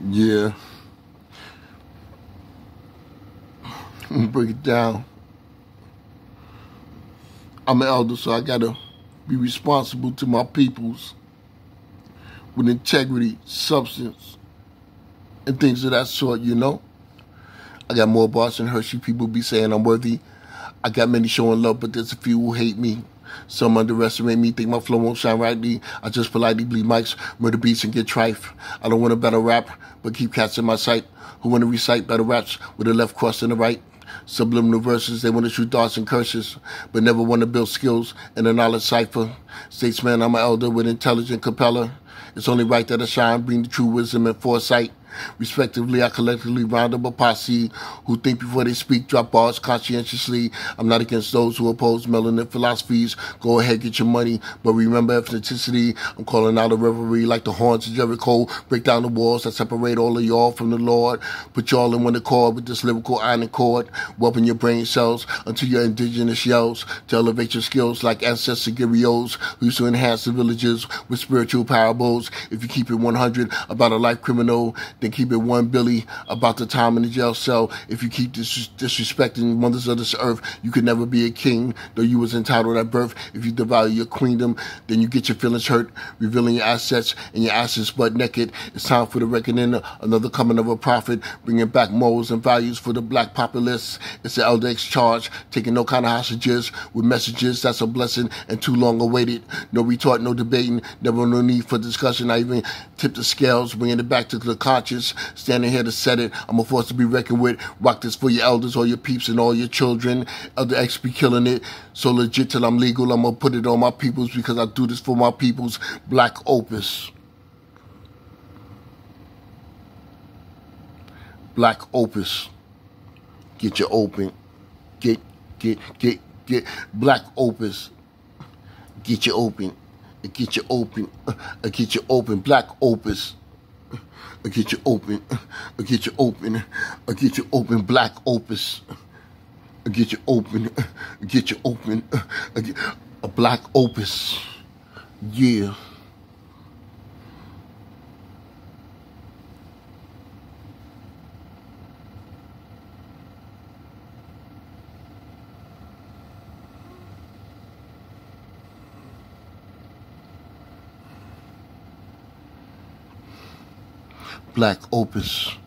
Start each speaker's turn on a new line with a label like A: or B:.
A: Yeah, I'm gonna break it down. I'm an elder, so I gotta be responsible to my peoples with integrity, substance, and things of that sort, you know? I got more bars than Hershey. People be saying I'm worthy. I got many showing love, but there's a few who hate me. Some underestimate me, think my flow won't shine rightly. I just politely bleed mics, murder beats, and get trife. I don't want to battle rap, but keep cats in my sight who want to recite battle raps with the left cross and the right. Subliminal verses, they want to shoot darts and curses, but never want to build skills in a knowledge cipher. Statesman, I'm an elder with intelligent capeller. It's only right that I shine, bring the true wisdom and foresight. Respectively, I collectively round up a posse who think before they speak, drop bars conscientiously. I'm not against those who oppose melanin philosophies. Go ahead, get your money, but remember ethnicity. I'm calling out a revelry like the horns of Jericho. Break down the walls that separate all of y'all from the Lord. Put y'all in one accord with this lyrical iron cord. Weapon your brain cells until your indigenous yells to elevate your skills like ancestor griots who used to enhance the villages with spiritual parables. If you keep it 100 about a life criminal, then keep it 1 Billy about the time in the jail cell. If you keep disrespecting mothers of this earth, you could never be a king, though you was entitled at birth. If you devalue your queendom, then you get your feelings hurt, revealing your assets and your asses butt naked. It's time for the reckoning, another coming of a prophet, bringing back morals and values for the black populace. It's the Elder X charge, taking no kind of hostages with messages that's a blessing and too long awaited. No retort, no debating, never no need for discussion. I even tip the scales, bringing it back to the conscious. Standing here to set it, I'm a force to be reckoned with. Rock this for your elders, all your peeps, and all your children. Elder X be killing it. So legit till I'm legal, I'm gonna put it on my peoples because I do this for my peoples. Black Opus. Black Opus. Get you open. Get. Black Opus. Get you open. Get you open. Get you open. Black Opus. Get you open, get you open, get you open, Black Opus. Get you open, get you open, a Black Opus. Yeah. Black Opus.